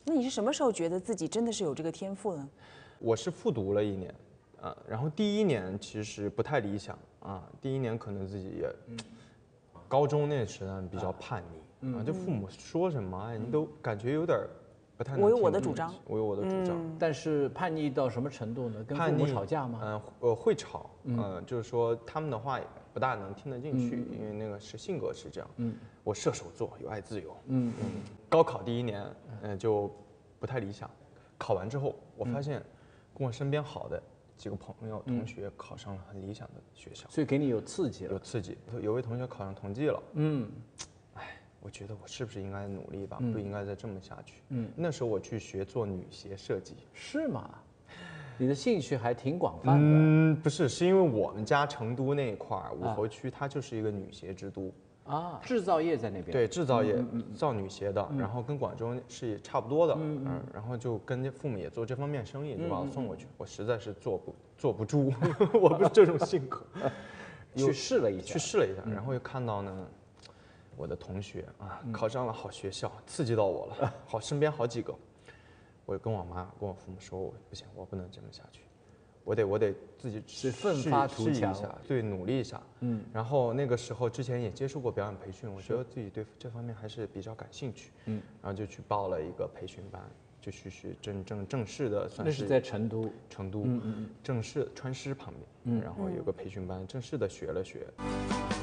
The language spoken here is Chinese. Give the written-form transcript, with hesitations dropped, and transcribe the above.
那你是什么时候觉得自己真的是有这个天赋呢？ 我是复读了1年，然后第1年其实不太理想啊，第1年可能自己也，高中那时段比较叛逆啊，就父母说什么你都感觉有点不太能听。 我有我的主张， 我有我的主张。 但是叛逆到什么程度呢？跟父母吵架吗？ 会吵，就是说他们的话也不大能听得进去，因为那个性格是这样。我射手座，有爱自由。高考第1年，就不太理想。考完之后，我发现跟我身边好的几个朋友、同学考上了很理想的学校， 所以给你有刺激了。 有刺激。有位同学考上同济了。我觉得我是不是应该努力吧？不应该再这么下去。那时候我去学做女鞋设计。 是吗？你的兴趣还挺广泛的。 不是，是因为我们家成都那一块武侯区，它就是一个女鞋之都。 制造业在那边。 对，制造业造女鞋的，然后跟广州是差不多的。然后就跟父母也做这方面生意，就把我送过去。我实在是坐不住，我不是这种性格。 去试了一下，然后又看到呢，我的同学考上了好学校，刺激到我了。身边好几个，我跟我妈跟我父母说，我不行，我不能这么下去，我得自己是奋发图强， 对，努力一下。然后那个时候之前也接受过表演培训，我觉得自己对这方面还是比较感兴趣。然后就去报了一个培训班，就去学正式的，算是。 那是在成都。 正式川师旁边，然后有个培训班，正式的学了学。